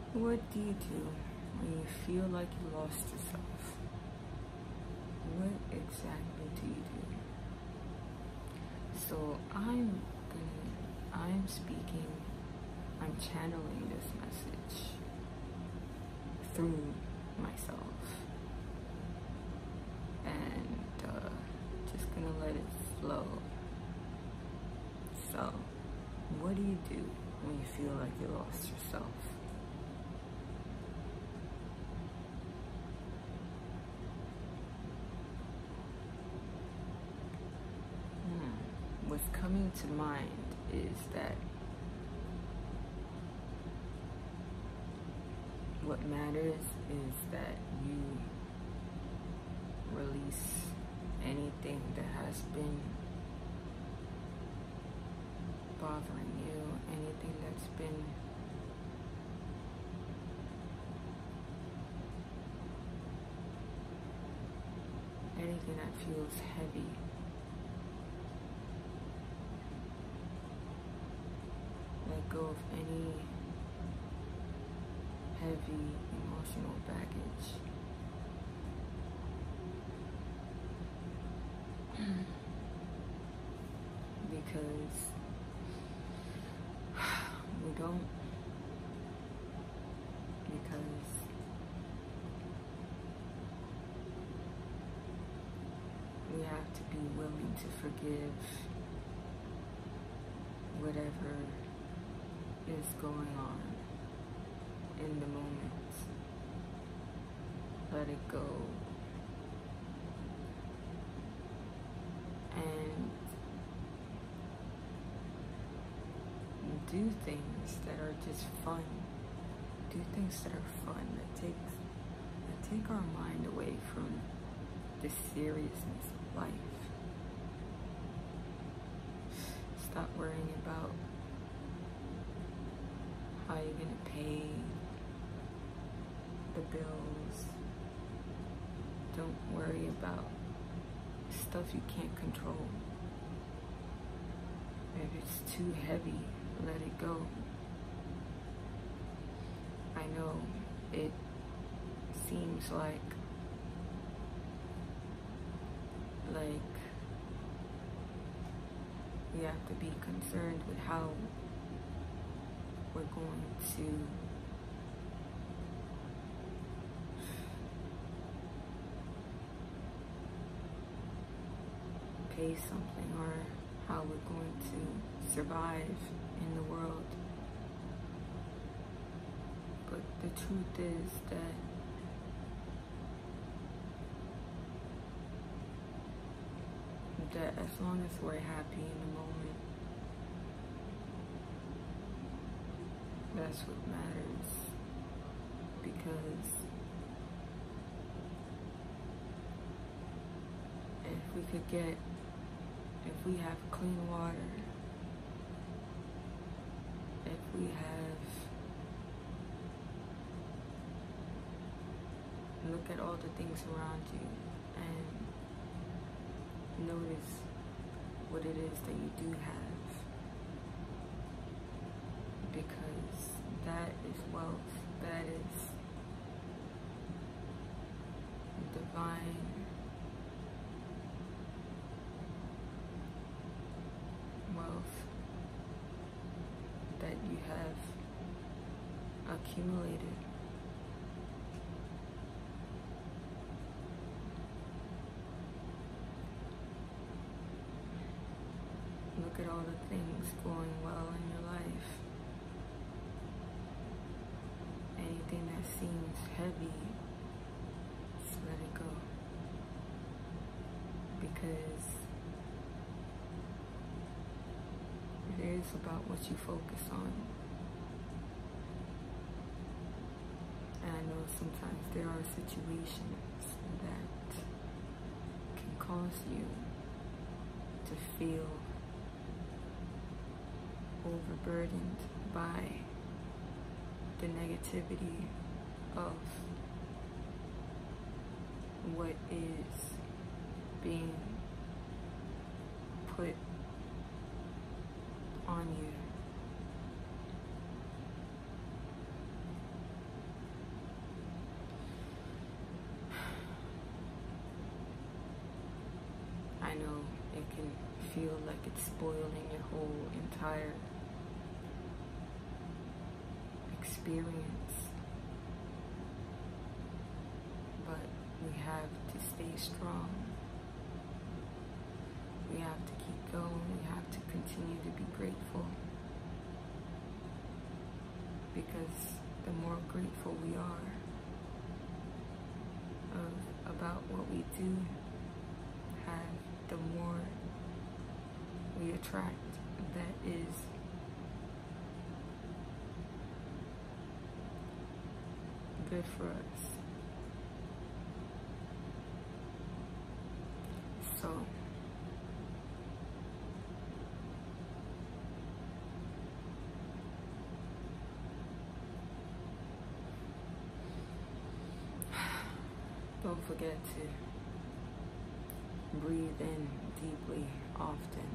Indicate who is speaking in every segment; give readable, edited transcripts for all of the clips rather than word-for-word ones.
Speaker 1: What do you do when you feel like you lost yourself? What exactly do you do? So I'm speaking, I'm channeling this message through myself, and just gonna let it flow. So, what do you do when you feel like you lost yourself? What's coming to mind is that what matters is that you release anything that has been bothering you, anything that's been anything that feels heavy. Let go of any heavy emotional baggage. Because we don't, because we have to be willing to forgive whatever is going on in the moment. Let it go. And do things that are just fun. Do things that are fun, that take our mind away from the seriousness of life. Stop worrying about how you're gonna pay the bills. Don't worry about stuff you can't control. If it's too heavy, let it go. I know it seems like we have to be concerned with how we're going to pay something, or how we're going to survive in the world. But the truth is that as long as we're happy in the moment, that's what matters. Because if we have clean water, if we have, look at all the things around you and notice what it is that you do have, because that is wealth, that is divine wealth that you have accumulated. Look at all the things going well in your life. Anything that seems heavy, just let it go. Because it is about what you focus on. And I know sometimes there are situations that can cause you to feel overburdened by the negativity of what is being put on you. feel like it's spoiling your whole entire experience. But we have to stay strong. We have to keep going. We have to continue to be grateful. Because the more grateful we are about what we do have, the more we attract that is good for us. So don't forget to breathe in deeply often,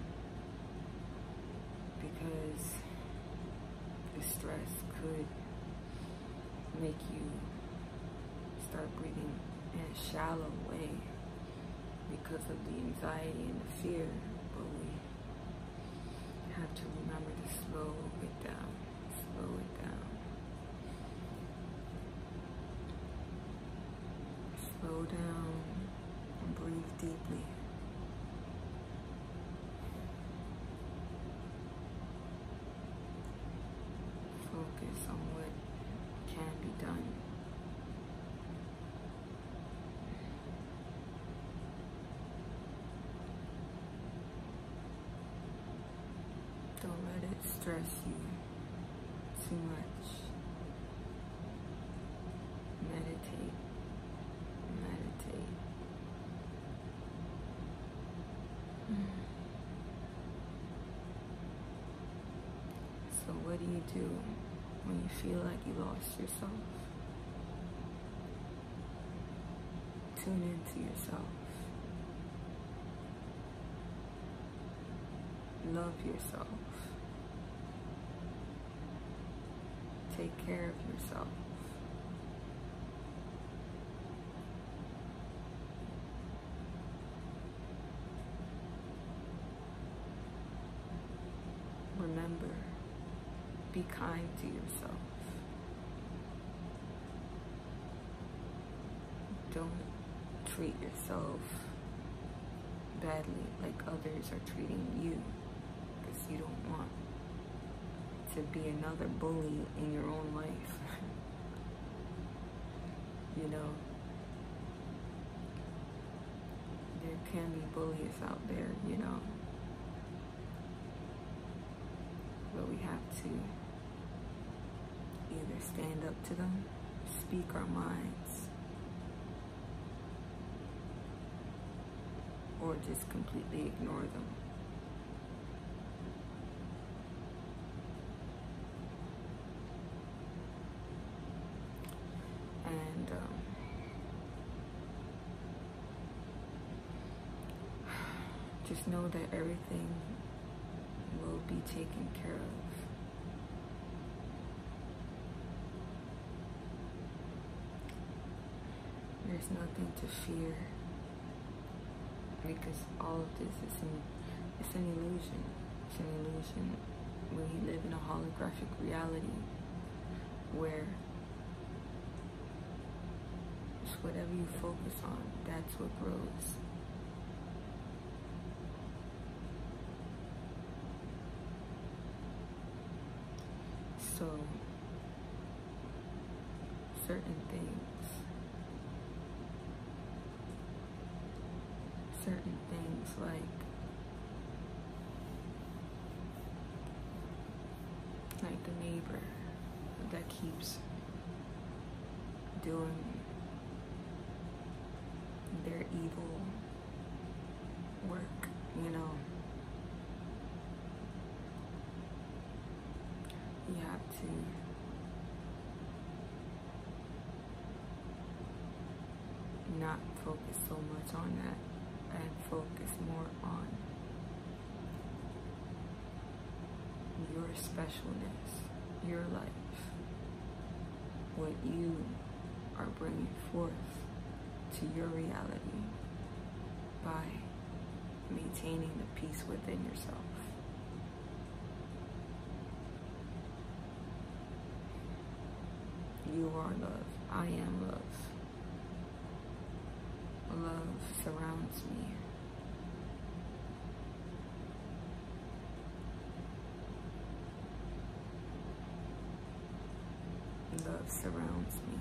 Speaker 1: because the stress could make you start breathing in a shallow way because of the anxiety and the fear. But we have to remember to slow it down, slow it down. Slow down and breathe deeply. Focus on what can be done. Don't let it stress you too much. Meditate. Meditate. So what do you do when you feel like you lost yourself? Tune into yourself. Love yourself. Take care of yourself. Remember, be kind to yourself. Don't treat yourself badly like others are treating you, because you don't want to be another bully in your own life. You know, there can be bullies out there, you know. But we have to either stand up to them, speak our minds, or just completely ignore them. And just know that everything will be taken care of. There's nothing to fear, because all of this is it's an illusion. It's an illusion. We live in a holographic reality where just whatever you focus on, that's what grows. So, certain things like the neighbor that keeps doing their evil work, you know. You have to not focus so much on that and focus more on your specialness, your life, what you are bringing forth to your reality by maintaining the peace within yourself. You are love. I am love. Love surrounds me. Love surrounds me.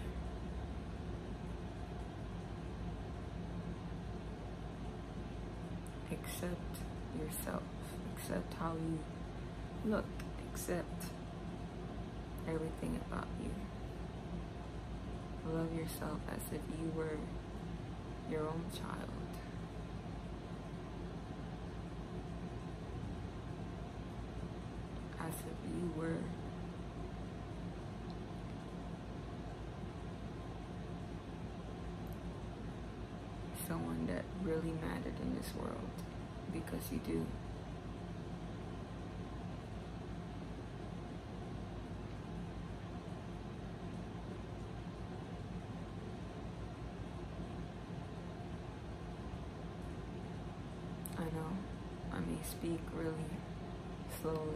Speaker 1: Accept yourself. Accept how you look. Accept everything about you. Love yourself as if you were your own child. As if you were someone that really mattered in this world, because you do. I know I may speak really slowly,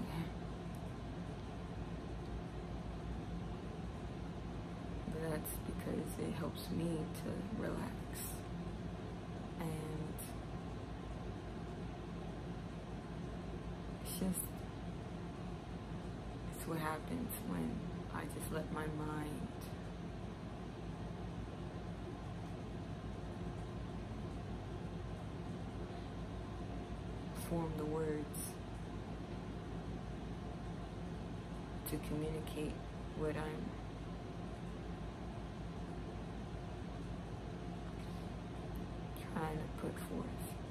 Speaker 1: but that's because it helps me to relax. And it's what happens when I just let my mind form the words to communicate what I'm trying to put forth.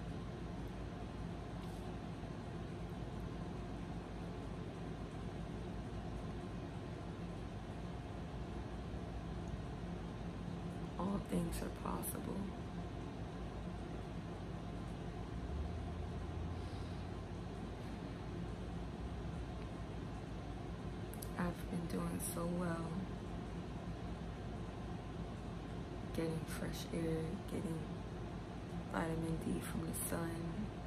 Speaker 1: All things are possible. I've been doing so well, getting fresh air, getting vitamin D from the sun,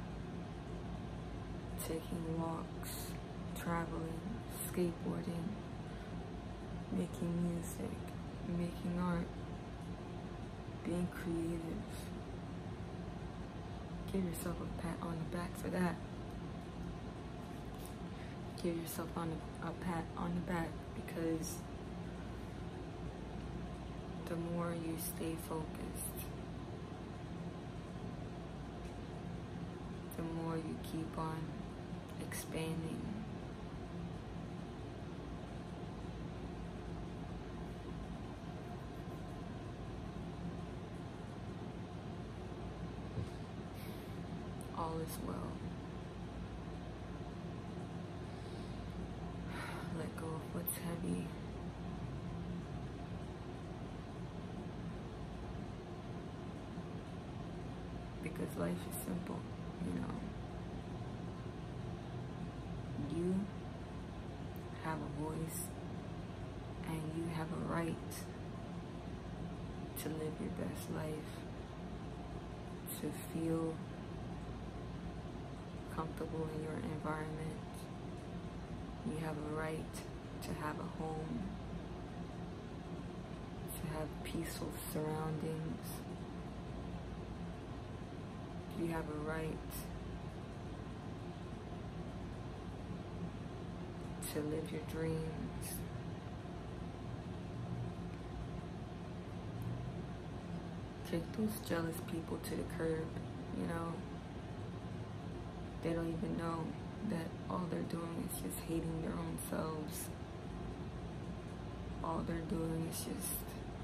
Speaker 1: taking walks, traveling, skateboarding, making music, making art, being creative. Give yourself a pat on the back for that. Give yourself a pat on the back, because the more you stay focused, the more you keep on expanding. All is well. Let go of what's heavy. Because life is simple, you know. You have a voice, and you have a right to live your best life, to feel comfortable in your environment. You have a right to have a home, to have peaceful surroundings. You have a right to live your dreams. Take those jealous people to the curb, you know. They don't even know that all they're doing is just hating their own selves. All they're doing is just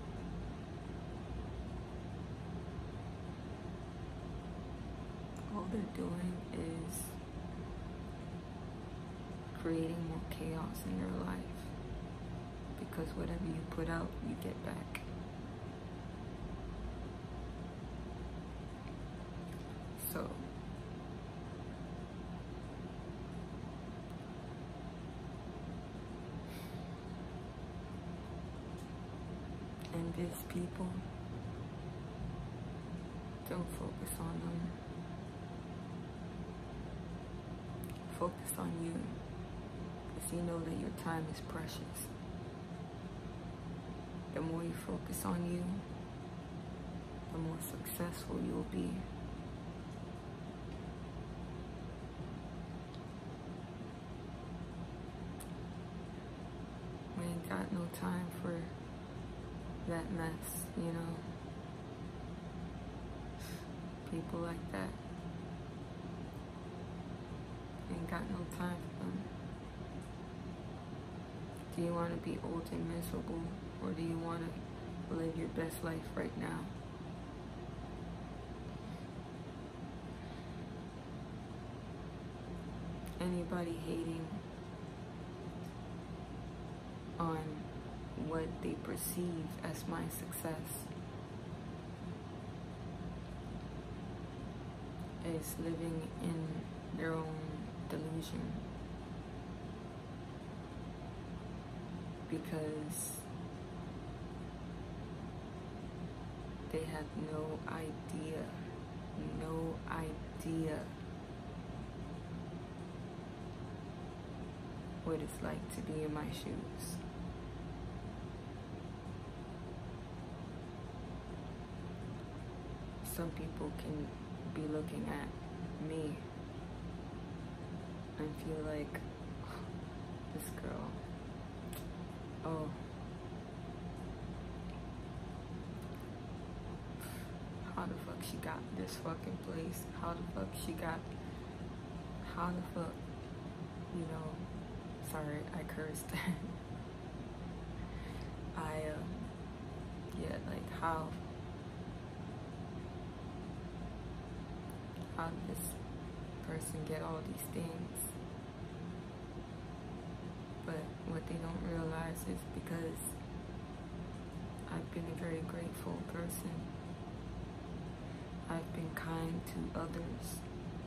Speaker 1: creating more chaos in your life. Because whatever you put out, you get back. So, envious people, don't focus on them. focus on you, because you know that your time is precious. The more you focus on you, the more successful you'll be. We ain't got no time for that mess, you know. People like that. Ain't got no time for them. Do you want to be old and miserable, or do you want to live your best life right now? Anybody hating on what they perceive as my success is living in their own delusion, because they have no idea what it's like to be in my shoes. Some people can be looking at me and feel like, this girl, oh, how the fuck she got this fucking place? How the fuck, you know, sorry, I cursed. Yeah, like how did this person get all these things? But what they don't realize is because I've been a very grateful person. I've been kind to others.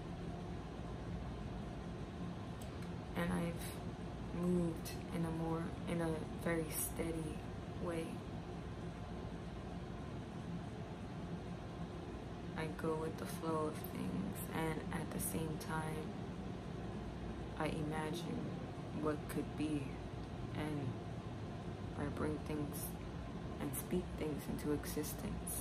Speaker 1: And I've moved in a very steady way. I go with the flow of things, and at the same time, I imagine what could be, and I bring things and speak things into existence.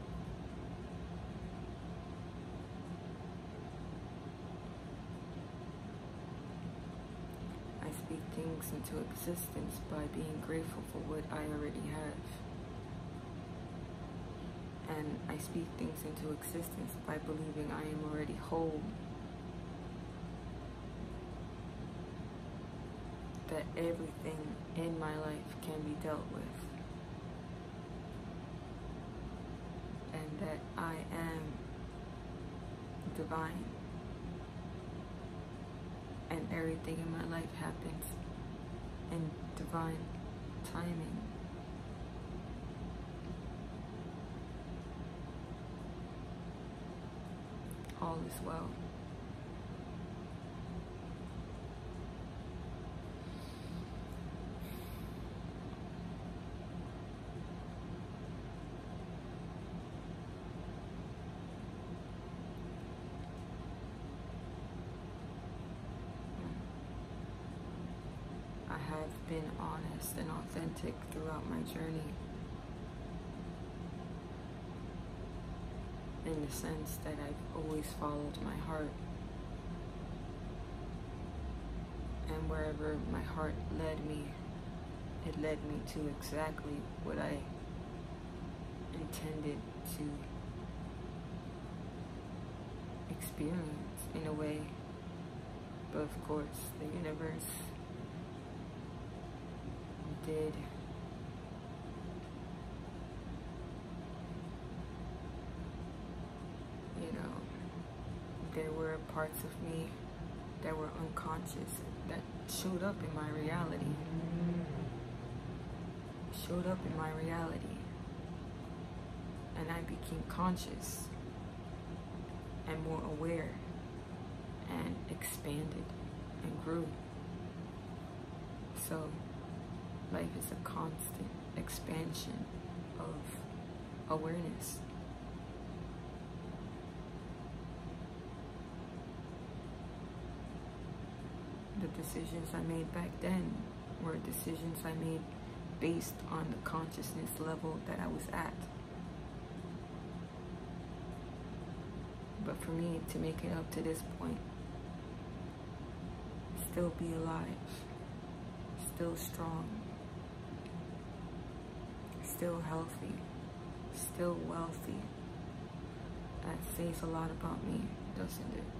Speaker 1: I speak things into existence by being grateful for what I already have. And I speak things into existence by believing I am already whole. That everything in my life can be dealt with. And that I am divine. And everything in my life happens in divine timing. All is well. I have been honest and authentic throughout my journey. In the sense that I've always followed my heart. And wherever my heart led me, it led me to exactly what I intended to experience in a way. But of course, the universe did there were parts of me that were unconscious that showed up in my reality. And I became conscious and more aware and expanded and grew. So life is a constant expansion of awareness. the decisions I made back then were decisions I made based on the consciousness level that I was at. But for me to make it up to this point, still be alive, still strong, still healthy, still wealthy, that says a lot about me, doesn't it?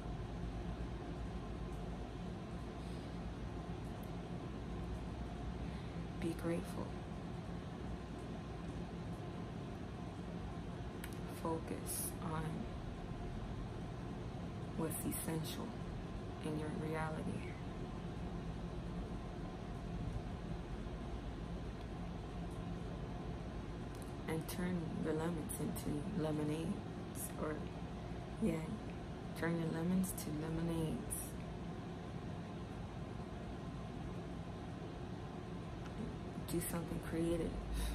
Speaker 1: Be grateful. Focus on what's essential in your reality. And turn your lemons into lemonades. Or, yeah, turn your lemons to lemonades. Do something creative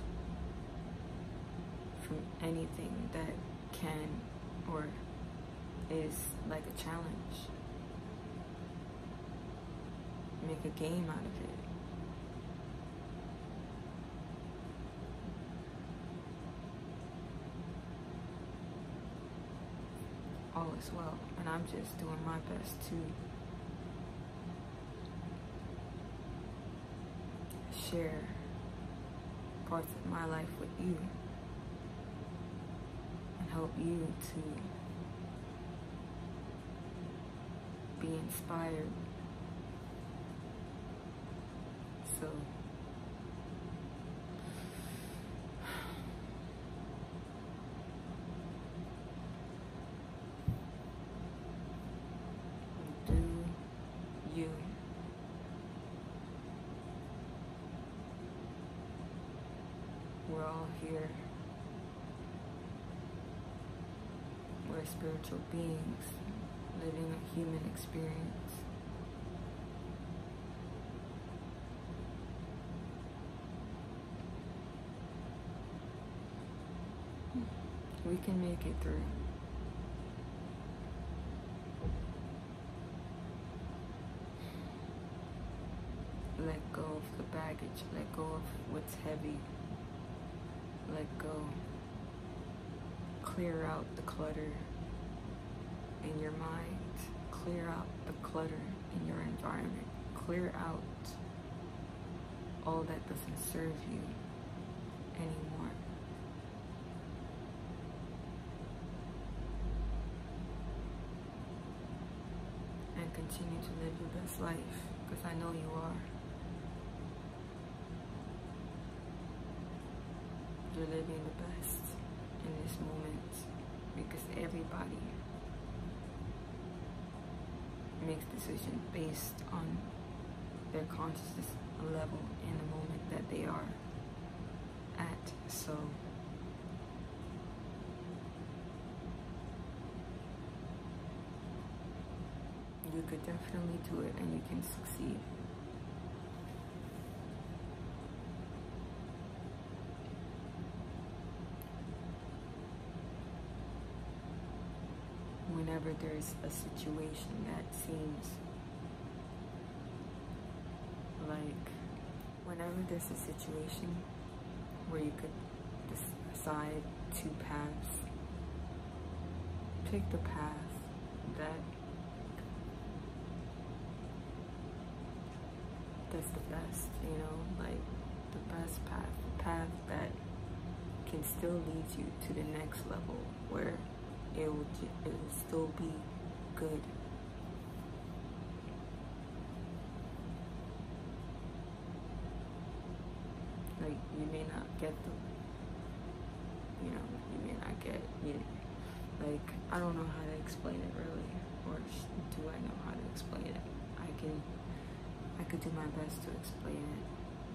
Speaker 1: from anything that can or is like a challenge. Make a game out of it. All is well, and I'm just doing my best to share parts of my life with you and help you to be inspired. So do you. We're all here. We're spiritual beings living a human experience. We can make it through. Let go of the baggage. Let go of what's heavy. Let go. Clear out the clutter in your mind. Clear out the clutter in your environment. Clear out all that doesn't serve you anymore. And continue to live your best life, because I know you are. You're living the best in this moment, because everybody makes decisions based on their consciousness level in the moment that they are at. So you could definitely do it, and you can succeed. Whenever there's a situation that seems like, whenever there's a situation where you could decide two paths, pick the path that's the best, you know, like the best path, the path that can still lead you to the next level where it will still be good. Like, you may not get the, you know, you may not get, like, I don't know how to explain it really, or do I know how to explain it? I could do my best to explain it.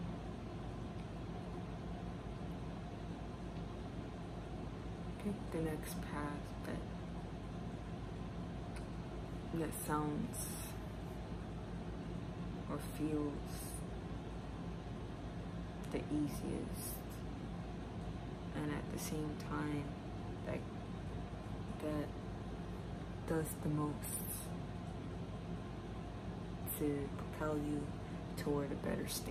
Speaker 1: Pick the next path that sounds or feels the easiest, and at the same time that does the most to propel you toward a better state.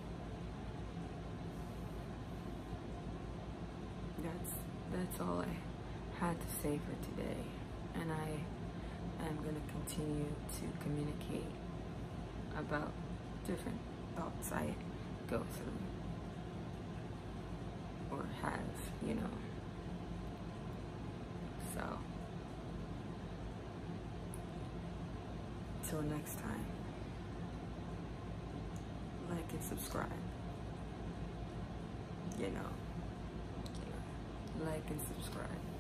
Speaker 1: That's all I had to say for today, and I am going to continue to communicate about different thoughts I go through or have, you know. So, till next time, like and subscribe. You know, like and subscribe.